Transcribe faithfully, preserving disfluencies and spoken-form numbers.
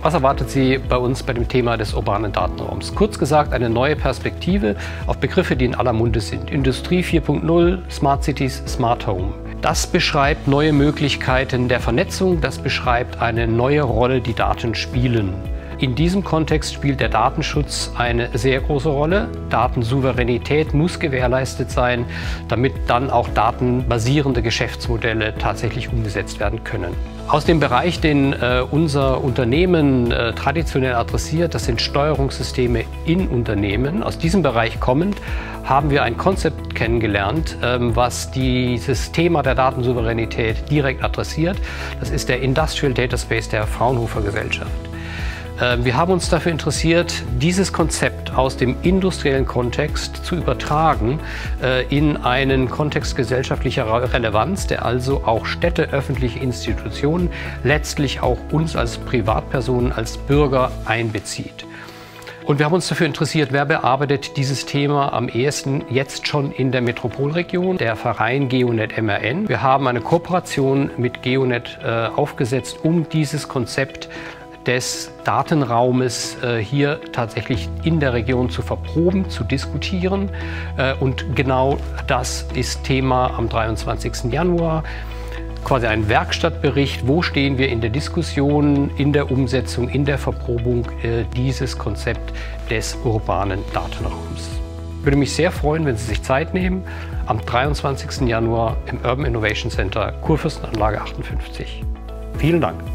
Was erwartet Sie bei uns bei dem Thema des urbanen Datenraums? Kurz gesagt, eine neue Perspektive auf Begriffe, die in aller Munde sind. Industrie vier Punkt null, Smart Cities, Smart Home. Das beschreibt neue Möglichkeiten der Vernetzung, das beschreibt eine neue Rolle, die Daten spielen. In diesem Kontext spielt der Datenschutz eine sehr große Rolle. Datensouveränität muss gewährleistet sein, damit dann auch datenbasierende Geschäftsmodelle tatsächlich umgesetzt werden können. Aus dem Bereich, den äh, unser Unternehmen äh, traditionell adressiert, das sind Steuerungssysteme in Unternehmen. Aus diesem Bereich kommend haben wir ein Konzept kennengelernt, ähm, was dieses Thema der Datensouveränität direkt adressiert. Das ist der Industrial Data Space der Fraunhofer Gesellschaft. Wir haben uns dafür interessiert, dieses Konzept aus dem industriellen Kontext zu übertragen in einen Kontext gesellschaftlicher Relevanz, der also auch Städte, öffentliche Institutionen, letztlich auch uns als Privatpersonen, als Bürger einbezieht. Und wir haben uns dafür interessiert, wer bearbeitet dieses Thema am ehesten jetzt schon in der Metropolregion, der Verein GeoNet M R N. Wir haben eine Kooperation mit GeoNet äh, aufgesetzt, um dieses Konzept des Datenraumes äh, hier tatsächlich in der Region zu verproben, zu diskutieren. Äh, und genau das ist Thema am dreiundzwanzigsten Januar. Quasi ein Werkstattbericht, wo stehen wir in der Diskussion, in der Umsetzung, in der Verprobung äh, dieses Konzept des urbanen Datenraums. Ich würde mich sehr freuen, wenn Sie sich Zeit nehmen, am dreiundzwanzigsten Januar im Urban Innovation Center Kurfürstenanlage achtundfünfzig. Vielen Dank.